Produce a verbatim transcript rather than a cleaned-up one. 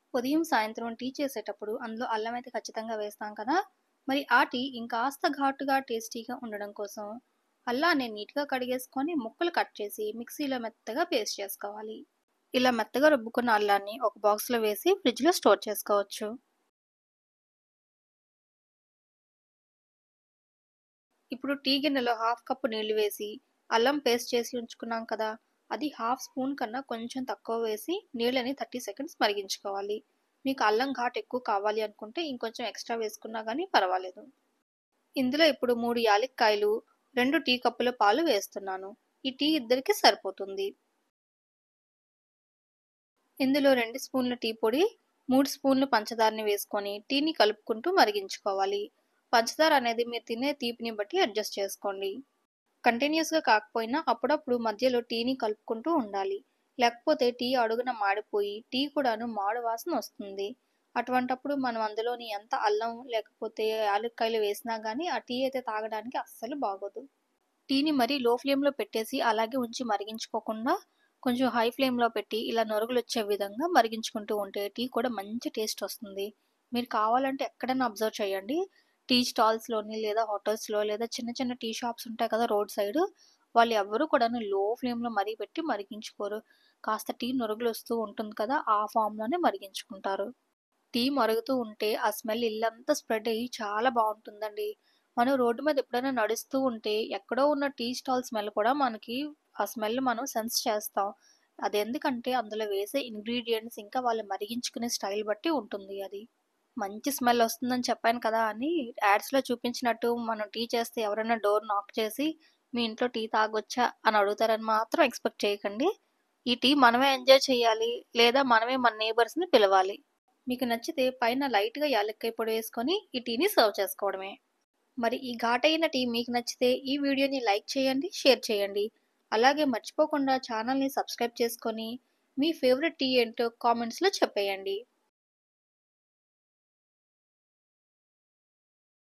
ఉదయం, సాయంత్రం టీ చేసేటప్పుడు అందులో అల్లం అయితే ఖచ్చితంగా వేస్తాం కదా! మరి ఆ టీ ఇంకాస్త ఘాటుగా, టేస్టీగా ఉండడం కోసం అల్లాన్ని నీట్‌గా కడిగేసుకొని ముక్కలు కట్ చేసి మిక్సీలో మెత్తగా పేస్ట్ చేసుకోవాలి. ఇలా మెత్తగా రుబ్బుకున్న అల్లాన్ని ఒక బాక్స్‌లో వేసి ఫ్రిడ్జ్‌లో స్టోర్ చేసుకోవచ్చు. ఇప్పుడు టీ గిన్నెలో హాఫ్ కప్పు నీళ్లు వేసి అల్లం పేస్ట్ చేసి ఉంచుకున్నాం కదా! అది హాఫ్ స్పూన్ కన్నా కొంచెం తక్కువ వేసి నీళ్ళని ముప్పై సెకండ్స్ మరిగించుకోవాలి. మీకు అల్లం ఘాటు ఎక్కువ కావాలి అనుకుంటే ఇంకొంచెం ఎక్స్‌ట్రా వేసుకున్నా గానీ పర్వాలేదు. ఇందులో ఇప్పుడు మూడు యాలక్కాయలు, రెండు టీ కప్పుల పాలు వేస్తున్నాను. ఈ టీ ఇద్దరికి సరిపోతుంది. ఇందులో రెండు స్పూన్ల టీ పొడి, మూడు స్పూన్లు పంచదారని వేసుకొని టీని కలుపుకుంటూ మరిగించుకోవాలి. పంచదార అనేది మీరు తినే తీపిని బట్టి అడ్జస్ట్ చేసుకోండి. కంటిన్యూస్‌గా కాకపోయినా అప్పుడప్పుడు మధ్యలో టీని కలుపుకుంటూ ఉండాలి. లేకపోతే టీ అడుగున మాడిపోయి టీ కూడాను మాడు వాసన వస్తుంది. అటువంటప్పుడు మనం అందులోని ఎంత అల్లం లేకపోతే యాలుక్కాయలు వేసినా గానీ ఆ టీ అయితే తాగడానికి అస్సలు బాగోదు. టీని మరీ లో ఫ్లేమ్‌లో పెట్టేసి అలాగే ఉంచి మరిగించుకోకుండా కొంచెం హై ఫ్లేమ్‌లో పెట్టి ఇలా నురుగులొచ్చే విధంగా మరిగించుకుంటూ ఉంటే టీ కూడా మంచి టేస్ట్ వస్తుంది. మీరు కావాలంటే ఎక్కడైనా అబ్జర్వ్ చేయండి. టీ స్టాల్స్‌లోని లేదా హోటల్స్‌లో లేదా చిన్న చిన్న టీ షాప్స్ ఉంటాయి కదా రోడ్ సైడ్. వాళ్ళు ఎవ్వరూ కూడాను లో ఫ్లేమ్‌లో మరీ పెట్టి మరిగించుకోరు. కాస్త టీ నురుగులొస్తూ ఉంటుంది కదా! ఆ ఫామ్‌లోనే మరిగించుకుంటారు. టీ మరుగుతూ ఉంటే ఆ స్మెల్ ఇల్లంతా స్ప్రెడ్ అయ్యి చాలా బావుంటుందండి. మనం రోడ్డు మీద ఎప్పుడైనా నడుస్తూ ఉంటే ఎక్కడో ఉన్న టీ స్టాల్ స్మెల్ కూడా మనకి ఆ స్మెల్ మనం సెన్స్ చేస్తాం. అదెందుకంటే అందులో వేసే ఇంగ్రీడియెంట్స్ ఇంకా వాళ్ళు మరిగించుకునే స్టైల్ బట్టి ఉంటుంది అది. మంచి స్మెల్ వస్తుందని చెప్పాను కదా అని యాడ్స్‌లో చూపించినట్టు మనం టీ చేస్తే ఎవరైనా డోర్ నాక్ చేసి మీ ఇంట్లో టీ తాగొచ్చా అని అడుగుతారని మాత్రం ఎక్స్‌పెక్ట్ చేయకండి. ఈ టీ మనమే ఎంజాయ్ చేయాలి లేదా మనమే మన నేబర్స్‌ని పిలవాలి. మీకు నచ్చితే పైన లైట్‌గా యాలక్కాయ పొడి వేసుకొని ఈ టీని సర్వ్ చేసుకోవడమే. మరి ఈ ఘాటైన టీ మీకు నచ్చితే ఈ వీడియోని లైక్ చేయండి, షేర్ చేయండి. అలాగే మర్చిపోకుండా ఛానల్‌ని సబ్స్క్రైబ్ చేసుకొని మీ ఫేవరెట్ టీ ఏంటో కామెంట్స్‌లో చెప్పేయండి.